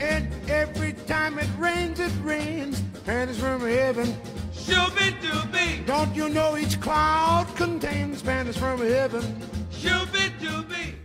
And every time it rains, pennies from heaven. Shooby-dooby, Don't you know each cloud contains pennies from heaven? shooby-dooby.